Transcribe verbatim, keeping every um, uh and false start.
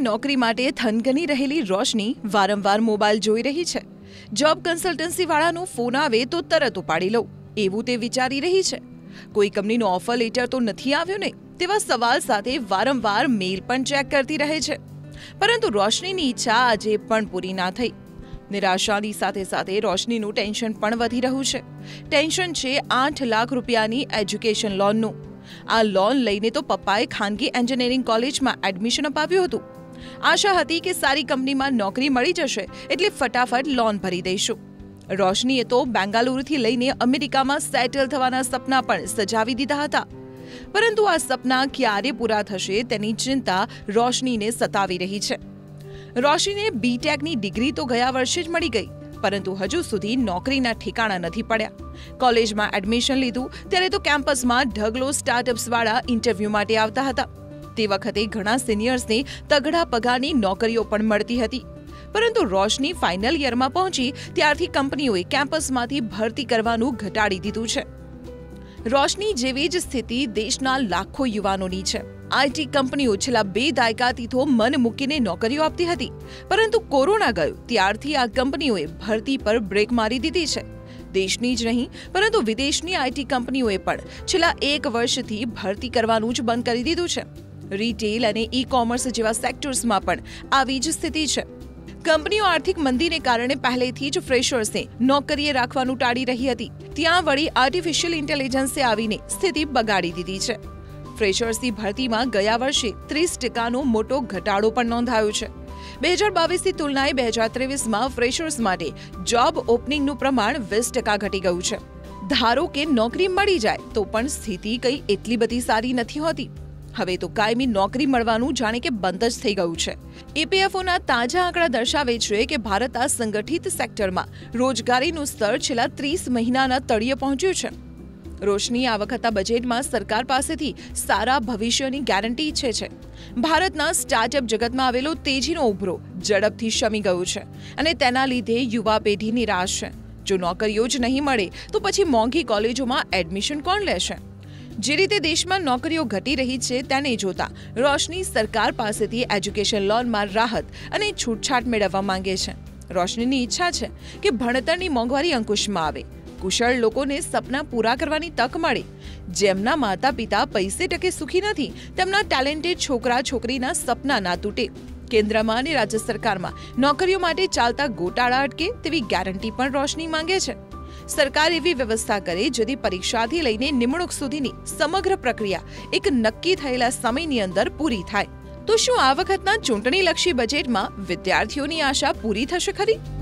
નોકરી માટે થનગની રહેલી રોશની વારંવાર મોબાઈલ જોઈ રહી છે. જોબ કન્સલ્ટન્સી વાળાનો ફોન આવે તો તરત ઉપાડી લઉં એવું તે વિચારી રહી છે. કોઈ કંપનીનો ઓફર લેટર તો નથી આવ્યો ને તેવા સવાલ સાથે વારંવાર મેલ પણ ચેક કરતી રહે છે. પરંતુ રોશનીની ઈચ્છા આજે પણ પૂરી ના થઈ. નિરાશાની સાથે સાથે રોશનીનું ટેન્શન પણ વધી રહ્યું છે. ટેન્શન છે આઠ લાખ રૂપિયાની એજ્યુકેશન લોનનું. આ લોન લઈને તો પપ્પાએ ખાનગી એન્જિનિયરિંગ કોલેજમાં એડમિશન અપાવ્યું હતું. આશા હતી કે સારી કંપનીમાં નોકરી મળી જશે એટલે ફટાફટ લોન ભરી દઈશું. રોશનીએ તો બેંગાલુરુથી લઈને અમેરિકામાં સેટલ થવાના સપના પણ સજાવી દીધા હતા. પરંતુ આ સપના ક્યારે પૂરા થશે તેની ચિંતા રોશનીને સતાવી રહી છે. રોશનીને બીટેકની ડિગ્રી તો ગયા વર્ષે જ મળી ગઈ, પરંતુ હજુ સુધી નોકરીના ઠેકાણા નથી પડ્યા. કોલેજમાં એડમિશન લીધું ત્યારે તો કેમ્પસમાં ઢગલો સ્ટાર્ટઅપ્સ વાળા ઇન્ટરવ્યૂ માટે આવતા હતા. તે વખતે ઘણા સિનિયર્સને તગડા પગારની નોકરીઓ પણ મળતી હતી. પરંતુ રોશની ફાઇનલ યરમાં પહોંચી ત્યારથી કંપનીઓએ કેમ્પસમાંથી ભરતી કરવાનું ઘટાડી દીધું છે. રોશની જેવી જ સ્થિતિ દેશના લાખો યુવાનોની છે. આઈટી કંપનીઓ છેલ્લા બે દાયકાથી તો મન મૂકીને નોકરીઓ આપતી હતી, પરંતુ કોરોના ગયો ત્યારથી આ કંપનીઓએ ભરતી પર બ્રેક મારી દીધી છે. દેશની જ નહીં પરંતુ વિદેશની આઈટી કંપનીઓએ પણ છેલ્લા એક વર્ષથી ભરતી કરવાનું જ બંધ કરી દીધું છે. રિટેલ અને ઈ કોમર્સ જેવા સેક્ટર્સમાં પણ આવી જ સ્થિતિ છે. કંપનીઓ આર્થિક મંદીને કારણે પહેલેથી જ ફ્રેશર્સને નોકરીએ રાખવાનું ટાળી રહી હતી. ત્યાં વળી આર્ટિફિશિયલ ઇન્ટેલિજન્સે આવીને સ્થિતિ બગાડી દીધી છે. ફ્રેશર્સની ભરતીમાં ગયા વર્ષે ત્રીસ ટકાનો મોટો ઘટાડો પણ નોંધાયો છે. બે હજાર બાવીસની તુલનાએ બે હજાર ત્રેવીસમાં ફ્રેશર્સ માટે જોબ ઓપનિંગનું પ્રમાણ વીસ ટકા ઘટી ગયું છે. ધારો કે નોકરી મળી જાય તો પણ સ્થિતિ કંઈ એટલી બધી સારી નથી હોતી. હવે તો કાયમી નોકરી મળવાનું જાણે કે બંધ જ થઈ ગયું છે. ઈપીએફઓના તાજા આંકડા દર્શાવે છે કે ભારત આ સંગઠિત સેક્ટરમાં રોજગારીનું સ્તર છેલ્લા ત્રીસ મહિનાના તળિયે પહોંચ્યું છે. રોશની આ વખતના બજેટમાં સરકાર પાસેથી સારા ભવિષ્યની ગેરંટી ઈચ્છે છે. ભારતના સ્ટાર્ટઅપ જગતમાં આવેલો તેજીનો ઉભરો ઝડપથી શમી ગયો છે અને તેના લીધે યુવા પેઢી નિરાશ છે. જો નોકરીઓ જ નહીં મળે તો પછી મોંઘી કોલેજોમાં એડમિશન કોણ લેશે? જે રીતે દેશમાં નોકરીઓ ઘટી રહી છે તેને જોતા રોશની સરકાર પાસેથી એજ્યુકેશન લોનમાં રાહત અને છૂટછાટ મેળવવા માંગે છે. રોશનીની ઈચ્છા છે કે ભણતરની મોંઘવારી અંકુશમાં આવે, કુશળ લોકોને સપના પૂરા કરવાની તક મળે. જેમના માતા પિતા પૈસે ટકે સુખી નથી તેમના ટેલેન્ટેડ છોકરા છોકરીના સપના ના તૂટે. કેન્દ્રમાં અને રાજ્ય સરકારમાં નોકરીઓ માટે ચાલતા ગોટાળા અટકે તેવી ગેરંટી પણ રોશની માંગે છે. સરકાર એવી વ્યવસ્થા કરે જેથી પરીક્ષાથી લઈને નિમણૂક સુધીની સમગ્ર પ્રક્રિયા એક નક્કી થયેલા સમયની અંદર પૂરી થાય. તો શું આ વખતના ચૂંટણીલક્ષી બજેટમાં વિદ્યાર્થીઓની આશા પૂરી થશે ખરી?